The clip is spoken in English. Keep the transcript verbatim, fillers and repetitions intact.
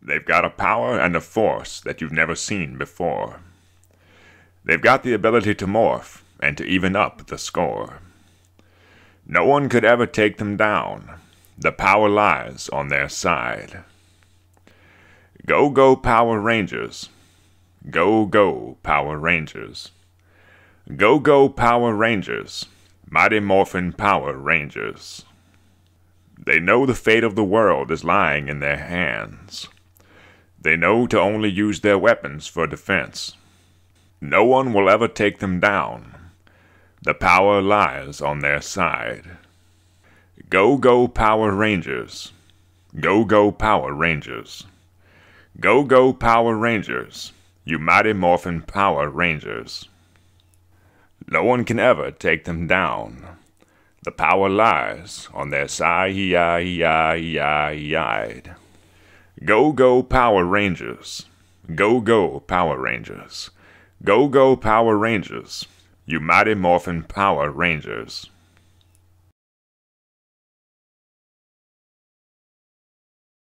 They've got a power and a force that you've never seen before. They've got the ability to morph and to even up the score. No one could ever take them down. The power lies on their side. Go, go, Power Rangers. Go, go, Power Rangers. Go, go, Power Rangers. Mighty Morphin Power Rangers. They know the fate of the world is lying in their hands. They know to only use their weapons for defense. No one will ever take them down. The power lies on their side. Go, go, Power Rangers. Go, go, Power Rangers. Go, go, Power Rangers. You mighty Morphin Power Rangers. No one can ever take them down. The power lies on their side. Go, go, Power Rangers. Go, go, Power Rangers. Go, go, Power Rangers. You mighty Morphin Power Rangers.